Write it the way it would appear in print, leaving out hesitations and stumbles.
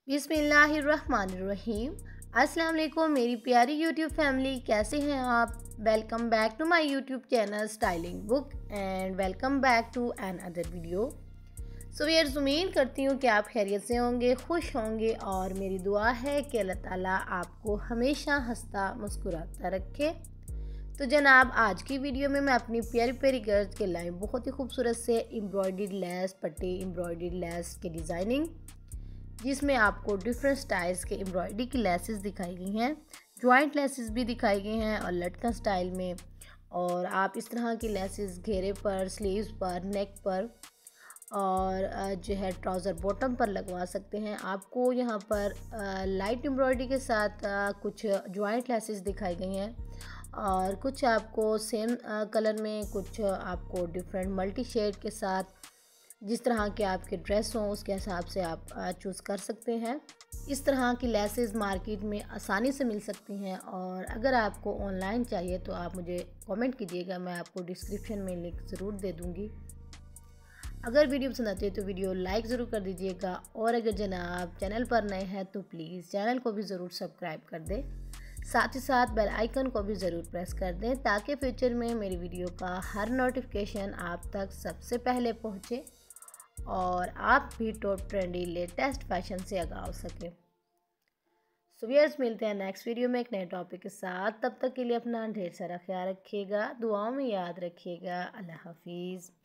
बिस्मिल्लाहिर्रहमानिर्रहीम। अस्सलाम वालेकुम मेरी प्यारी यूट्यूब फैमिली, कैसे हैं आप। Welcome back to my YouTube channel styling book and welcome back to another video. So यार, उम्मीद करती हूँ कि आप खैरियत से होंगे, खुश होंगे और मेरी दुआ है कि अल्लाह ताला आपको हमेशा हंसता मुस्कुराता रखे। तो जनाब, आज की वीडियो में मैं अपनी प्यारी प्यारी गर्ल्स के लाइव बहुत ही खूबसूरत से एम्ब्रॉयडर्ड लेस पट्टी एम्ब्रॉयडर्ड लेस की डिज़ाइनिंग, जिसमें आपको डिफरेंट स्टाइल्स के एम्ब्रॉयडरी की लेसेस दिखाई गई हैं, जॉइंट लेसेस भी दिखाई गई हैं और लटकन स्टाइल में। और आप इस तरह की लेसेस घेरे पर, स्लीव्स पर, नेक पर और जो है ट्राउज़र बॉटम पर लगवा सकते हैं। आपको यहाँ पर लाइट एम्ब्रॉयडरी के साथ कुछ जॉइंट लेसेस दिखाई गई हैं और कुछ आपको सेम कलर में, कुछ आपको डिफरेंट मल्टी शेड के साथ, जिस तरह के आपके ड्रेस हों उसके हिसाब से आप चूज़ कर सकते हैं। इस तरह की लेसेस मार्केट में आसानी से मिल सकती हैं और अगर आपको ऑनलाइन चाहिए तो आप मुझे कमेंट कीजिएगा, मैं आपको डिस्क्रिप्शन में लिंक ज़रूर दे दूँगी। अगर वीडियो पसंद आती है तो वीडियो लाइक ज़रूर कर दीजिएगा और अगर जनाब चैनल पर नए हैं तो प्लीज़ चैनल को भी ज़रूर सब्सक्राइब कर दें। साथ ही साथ बेल आइकन को भी ज़रूर प्रेस कर दें ताकि फ्यूचर में मेरी वीडियो का हर नोटिफिकेशन आप तक सबसे पहले पहुँचे और आप भी टॉप ट्रेंडी लेटेस्ट फैशन से आगाह हो सके। सो व्यूअर्स, मिलते हैं नेक्स्ट वीडियो में एक नए टॉपिक के साथ। तब तक के लिए अपना ढेर सारा ख्याल रखिएगा, दुआओं में याद रखिएगा। अल्लाह हाफिज़।